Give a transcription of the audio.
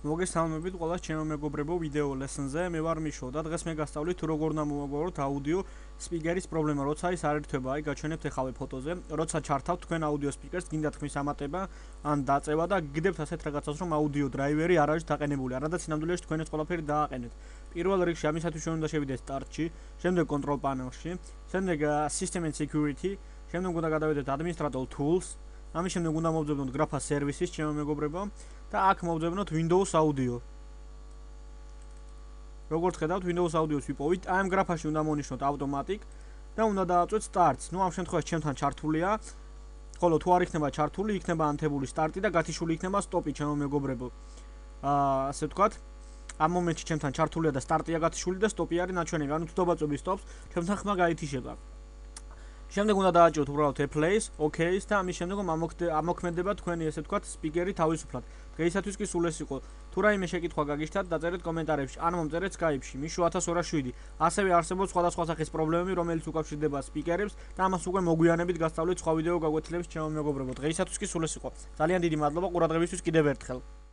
მოგესალმებით ყველა ჩემო მეგობრებო ვიდეო ლესონზე. მე ვარ მიშო და დღეს მე გასწავლით თუ როგორ უნდა მოვაგვაროთ აუდიო სპიკერის პრობლემა, როცა ის არ ერთვება. აი გაჩვენებთ ახლა ფოტოზე, როცა ჩართავთ თქვენ აუდიო სპიკერს, გინდა თქმის ამატება ან დაწევა და გიგდებთ ასეთ რაღაცას, რომ აუდიო დრაივერი არ არის დაყენებული. არადა სინამდვილეში თქვენ ეს ყველაფერი დააყენეთ. პირველ რიგში ამისათვის ჩვენ უნდა შევიდეთ სტარტში, შემდეგ control panel-ში, შემდეგ system and security, შემდეგ უნდა გადავიდეთ administrator tools. ამის შემდეგ უნდა მოვძებნოთ grapha services, ჩემო მეგობრებო, და აქ მოვძებნოთ Windows Audio. როგორც ხედავთ, Windows Audio-ს ვიპოვით, აი ამ grapha-ში უნდა მონიშნოთ automatic და უნდა დავაწვეთ starts. ნუ ამ შემთხვევაში ჩემთან ჩართულია, ხოლო თუ არ იქნება ჩართული, იქნება ანთებული სტარტი და გათიშული იქნება სტოპი, ჩემო მეგობრებო. ასე ვთქვათ, ამ მომენტში ჩემთან ჩართულია და სტარტია გათიშული და სტოპი არის ნაჩვენები. ანუ თუ დავაწვევი სტოპს, ჩემთან ხმა გაითიშება. შემდეგ უნდა დააჭიროთ უბრალოდ Place, OK-ს და ამის შემდეგ ამოქმედება თქვენი ესე ვთქვათ სპიკერი თავისუფლად. დღეისათვის კი სულ ეს იყო. თუ რაიმე შეკითხვა გაგიშთათ, დაწერეთ კომენტარებში, ან მომწერეთ Skype-ში, მიშო 1207. ასევე არსებობს სხვადასხვა სახის პრობლემები, რომელიც უკავშირდება სპიკერებს და ამას უკვე მოგვიანებით გასწავლით სხვა ვიდეო გაგვეთილებს ჩემო მეგობრებო. დღეისათვის კი სულ ეს იყო. ძალიან დიდი მადლობა ყურადღებისთვის კიდევ ერთხელ.